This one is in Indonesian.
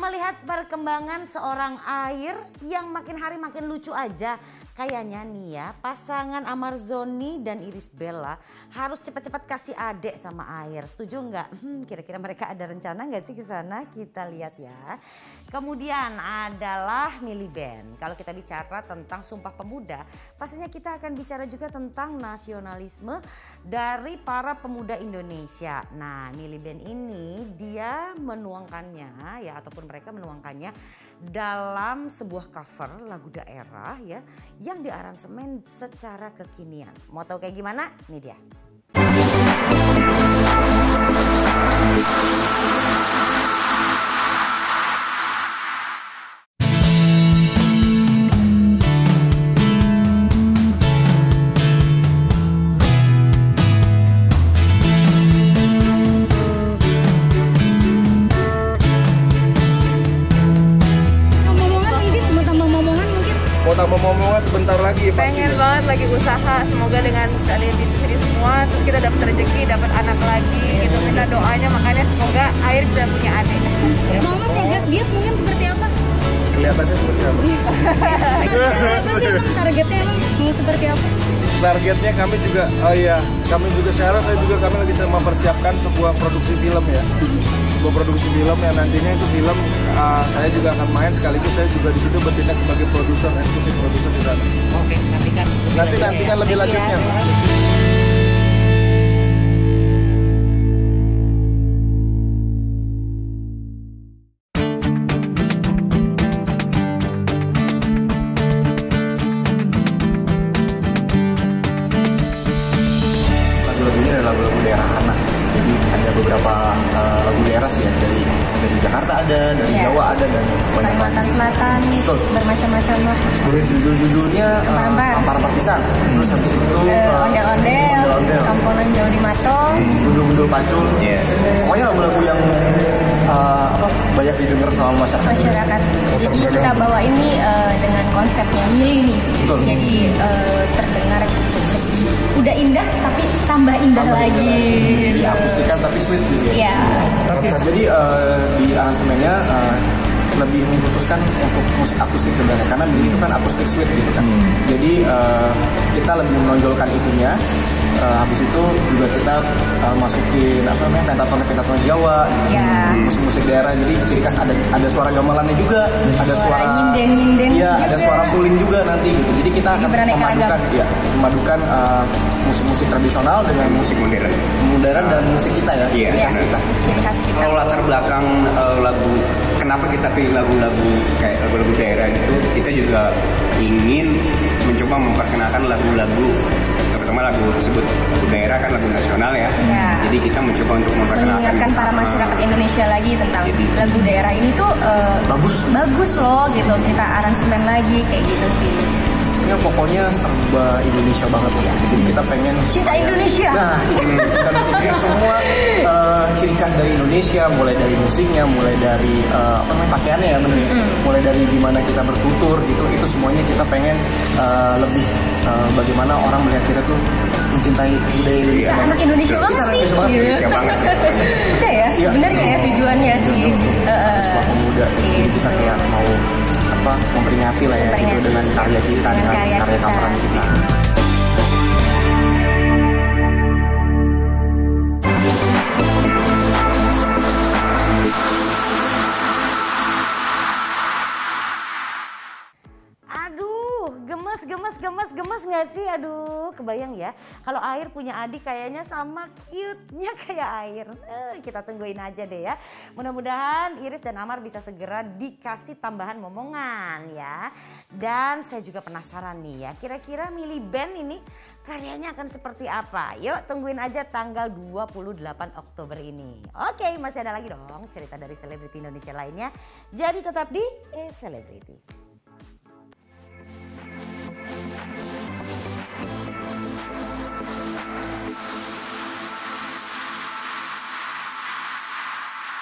Melihat perkembangan seorang Air yang makin hari makin lucu aja. Kayaknya nih ya, pasangan Amarzoni dan Irish Bella harus cepat-cepat kasih adik sama Air. Setuju nggak? Kira-kira mereka ada rencana nggak sih ke sana? Kita lihat ya. Kemudian adalah Miliband. Kalau kita bicara tentang Sumpah Pemuda, pastinya kita akan bicara juga tentang nasionalisme dari para pemuda Indonesia. Nah, Miliband ini dia menuangkannya ya, ataupun mereka menuangkannya dalam sebuah cover lagu daerah ya yang diaransemen secara kekinian. Mau tahu kayak gimana? Ini dia. Mau tambah momongan sebentar lagi pasti. Pengen banget lagi usaha, semoga dengan ada bisnis ini semua, terus kita dapat rezeki, dapat anak lagi gitu. Minta doanya, makanya semoga Air bisa punya adik. Mama progres diet mungkin seperti apa? Kelihatannya seperti apa? Targetnya emang mau seperti apa? Targetnya kami juga, kami juga sekarang kami lagi mempersiapkan sebuah produksi film ya. Sebuah produksi film yang nantinya itu film saya juga akan main, sekaligus saya juga di situ bertindak sebagai produser, eksekutif produser di sana. Oke, nantikan lebih lanjutnya. Lagu-lagunya adalah lagu-lagu daerah anak. Jadi ada beberapa lagu daerah sih ya, dari Jakarta ada, dari Jawa ada, dan banyak lagi. Selatan, bermacam-macam lah. Boleh judul-judulnya Ampar-Ampar Pisang. Terus habis itu Ondel-ondel, Kampungan Jauh di Matong, Gundul-Gundul Pacul. Pokoknya lagu-lagu yang banyak didengar sama masyarakat. Jadi kita bawa ini dengan konsepnya Mili nih. Betul. Jadi terdengar udah indah tapi tambah indah lagi. Jadi akustikan tapi sweet gitu ya. Iya. Jadi di aransemennya lebih mengkhususkan untuk musik akustik sebenarnya, karena Mili itu kan akustik sweet gitu kan. Jadi kita lebih menonjolkan itunya. Habis itu juga kita masukin pentaton Jawa, musik-musik daerah. Jadi ciri khas ada suara gamelannya juga, ada suara nyinden iya, ada suara suling juga nanti gitu. Jadi kita akan memadukan musik-musik tradisional dengan musik modern dan musik kita ya. Ciri khas kita. Kalau latar belakang lagu, kenapa kita pilih lagu-lagu kayak lagu-lagu daerah gitu, kita juga ingin mencoba memperkenalkan lagu-lagu, terutama lagu tersebut, lagu daerah kan lagu nasional ya. Jadi kita mencoba untuk memperkenalkan, mengingatkan para masyarakat Indonesia lagi tentang lagu daerah ini tuh bagus loh gitu. Kita aransemen lagi kayak gitu sih. Pokoknya serba Indonesia banget ya. Jadi kita pengen cinta Indonesia. Nah, cinta Indonesia semua ciri khas dari Indonesia, mulai dari musiknya, mulai dari pakaiannya ya, bener. Mulai dari gimana kita bertutur gitu, itu semuanya kita pengen lebih bagaimana orang melihat kita tuh mencintai budaya Indonesia. Anak Indonesia banget nih. Indonesia banget. Ya, bener ya tujuannya sih. Sumpah Pemuda. Jadi kita kayak mau memperingati lah ya gitu dengan karya kita, dengan karya coveran kita. Gemes gak sih? Aduh, kebayang ya. Kalau Air punya adik kayaknya sama cute-nya kayak Air. Kita tungguin aja deh ya. Mudah-mudahan Iris dan Amar bisa segera dikasih tambahan momongan ya. Dan saya juga penasaran nih ya, kira-kira Miliband ini karyanya akan seperti apa? Yuk tungguin aja tanggal 28 Oktober ini. Oke, masih ada lagi dong cerita dari selebriti Indonesia lainnya. Jadi tetap di Selebriti.